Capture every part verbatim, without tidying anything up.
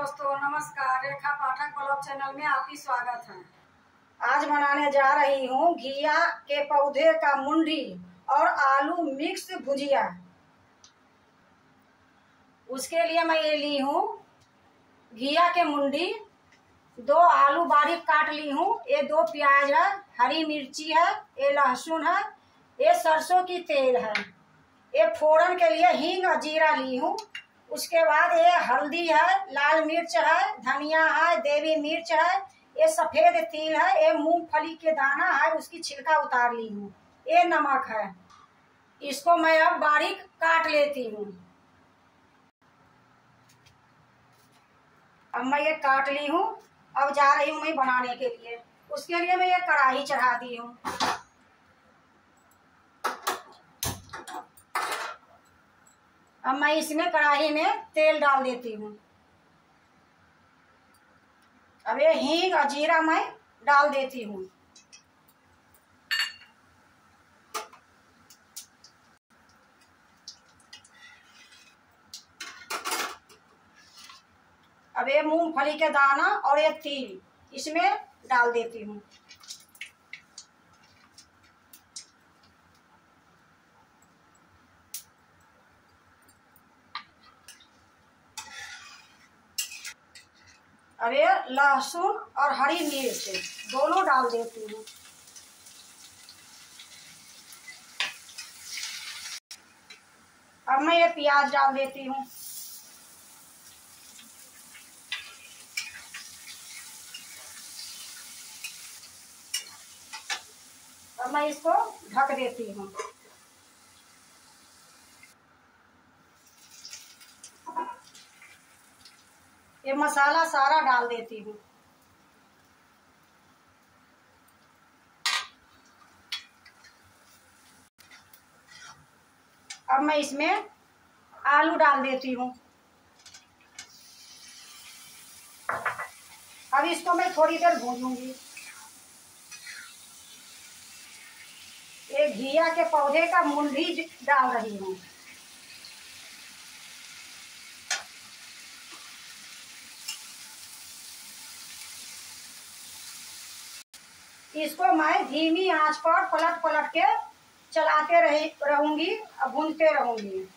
दोस्तों नमस्कार। रेखा पाठक blog channel में आपकी स्वागत है। आज बनाने जा रही हूँ घिया के पौधे का मुंडी और आलू मिक्स भुजिया। उसके लिए मैं ये ली हूँ घिया के मुंडी, दो आलू बारीक काट ली हूँ, ये दो प्याज है, हरी मिर्ची है, ये लहसुन है, ये सरसों की तेल है, ये फोड़न के लिए हींग और जीरा ली हूँ। उसके बाद ये हल्दी है, लाल मिर्च है, धनिया है, देवी मिर्च है, ये सफेद तिल है, ये मूंगफली के दाना है, उसकी छिलका उतार ली हूँ, ये नमक है। इसको मैं अब बारीक काट लेती हूँ। अब मैं ये काट ली हूँ, अब जा रही हूँ मैं बनाने के लिए। उसके लिए मैं ये कढ़ाई चढ़ा दी हूँ। अब मैं इसमें कढ़ाई में तेल डाल देती हूँ। अब ये हींग और जीरा मैं डाल देती हूँ। अब ये मूंगफली के दाना और ये तिल इसमें डाल देती हूँ। अब ये लहसुन और हरी मिर्च दोनों डाल देती हूँ। अब मैं ये प्याज डाल देती हूँ। अब मैं इसको ढक देती हूँ। ये मसाला सारा डाल देती हूँ। अब मैं इसमें आलू डाल देती हूँ। अब इसको मैं थोड़ी देर भूनूंगी। ये घिया के पौधे का मुंडी डाल रही हूँ। इसको मैं धीमी आंच पर पलट पलट के चलाते रही रहूंगी और भूनते रहूंगी।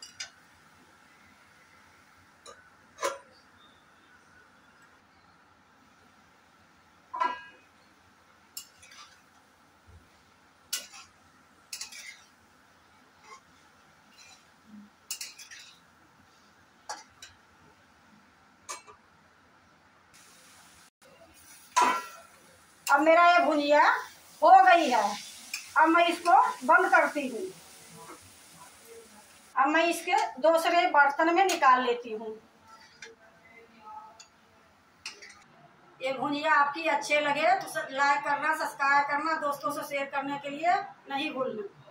अब मेरा ये भुजिया हो गई है। अब मैं इसको बंद करती हूँ। अब मैं इसके दूसरे बर्तन में निकाल लेती हूँ। ये भुजिया आपकी अच्छे लगे तो लाइक करना, सब्सक्राइब करना, दोस्तों से शेयर करने के लिए नहीं भूलना।